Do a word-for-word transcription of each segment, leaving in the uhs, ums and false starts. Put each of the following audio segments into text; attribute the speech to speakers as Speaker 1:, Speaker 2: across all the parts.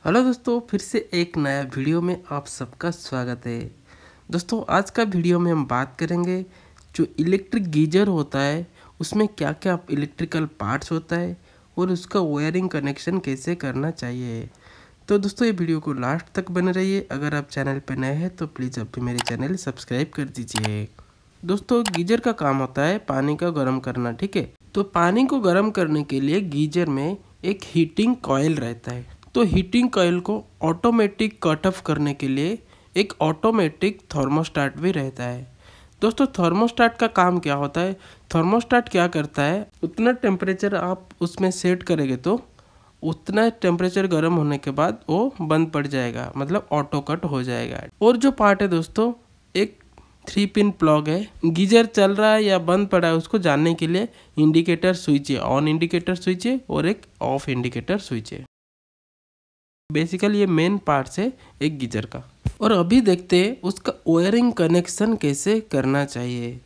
Speaker 1: Hello दोस्तों, फिर से एक नया वीडियो में आप सबका स्वागत है। दोस्तों आज का वीडियो में हम बात करेंगे जो इलेक्ट्रिक गीजर होता है उसमें क्या क्या इलेक्ट्रिकल पार्ट्स होता है और उसका वायरिंग कनेक्शन कैसे करना चाहिए। तो दोस्तों ये वीडियो को लास्ट तक बने रहिए। अगर आप चैनल पर नए हैं तो प्लीज़ अब भी मेरे चैनल सब्सक्राइब कर दीजिए। दोस्तों गीजर का काम होता है पानी का गर्म करना, ठीक है। तो पानी को गर्म करने के लिए गीजर में एक हीटिंग कॉइल रहता है। तो हीटिंग कॉइल को ऑटोमेटिक कट ऑफ करने के लिए एक ऑटोमेटिक थर्मोस्टेट भी रहता है। दोस्तों थर्मोस्टेट का काम क्या होता है, थर्मोस्टेट क्या करता है, उतना टेम्परेचर आप उसमें सेट करेंगे तो उतना टेम्परेचर गर्म होने के बाद वो बंद पड़ जाएगा, मतलब ऑटो कट हो जाएगा। और जो पार्ट है दोस्तों, एक थ्री पिन प्लग है। गीजर चल रहा है या बंद पड़ा है उसको जानने के लिए इंडिकेटर स्विच है, ऑन इंडिकेटर स्विच है और एक ऑफ इंडिकेटर स्विच है। बेसिकली ये मेन पार्ट्स है एक गीजर का। और अभी देखते हैं उसका वायरिंग कनेक्शन कैसे करना चाहिए।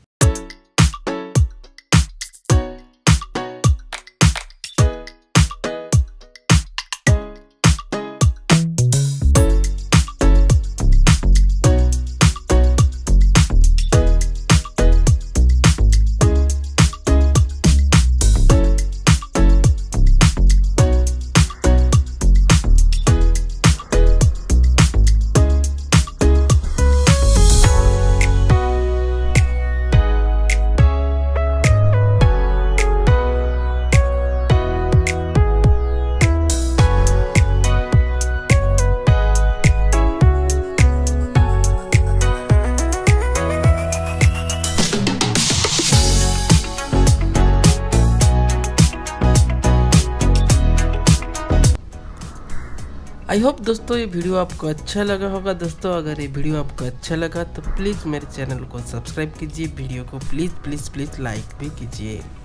Speaker 1: आई होप दोस्तों ये वीडियो आपको अच्छा लगा होगा। दोस्तों अगर ये वीडियो आपको अच्छा लगा तो प्लीज़ मेरे चैनल को सब्सक्राइब कीजिए, वीडियो को प्लीज़ प्लीज़ प्लीज़ लाइक भी कीजिए।